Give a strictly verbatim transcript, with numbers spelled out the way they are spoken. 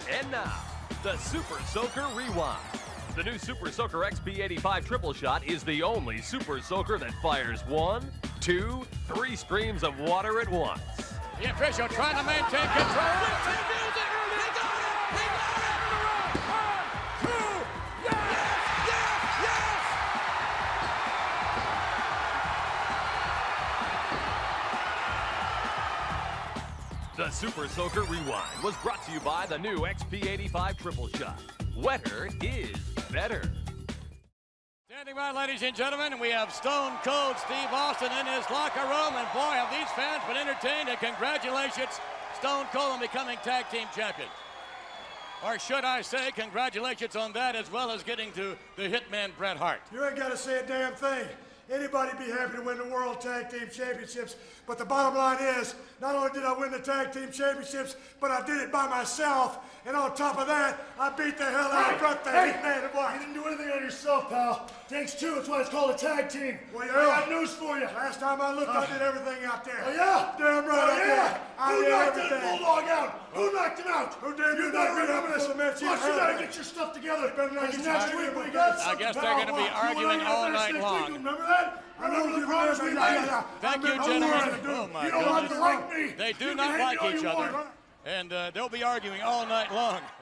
And now, the Super Soaker Rewind. The new Super Soaker X P eighty-five Triple Shot is the only Super Soaker that fires one, two, three streams of water at once. The official trying to maintain control. The Super Soaker Rewind was brought to you by the new X P eighty-five Triple Shot. Wetter is better. Standing by, ladies and gentlemen, and we have Stone Cold Steve Austin in his locker room, and boy, have these fans been entertained, and congratulations, Stone Cold, on becoming tag team champions. Or should I say, congratulations on that, as well as getting to the Hitman Bret Hart. You ain't got to say a damn thing. Anybody be happy to win the World Tag Team Championships, but the bottom line is, not only did I win the Tag Team Championships, but I did it by myself, and on top of that, I beat the hell out of Bret the Hitman and what? You didn't do anything on yourself, pal. Takes two, that's why it's called a tag team. Well, I got news for you. Last time I looked, uh, I did everything out there. Oh, yeah? Damn right oh, I yeah? did. I Who did knocked everything. that bulldog out? Who knocked him out? Who did you? better remember this. Plus, Plus, you gotta get your stuff together. Better not get next your week stuff we together. got I guess they're going to be arguing all night long. Remember that? Remember the promise we made? Thank you, gentlemen. Oh, my You don't have goodness. to like me. They do You not can hate like me all each you other, want. and uh, they'll be arguing all night long.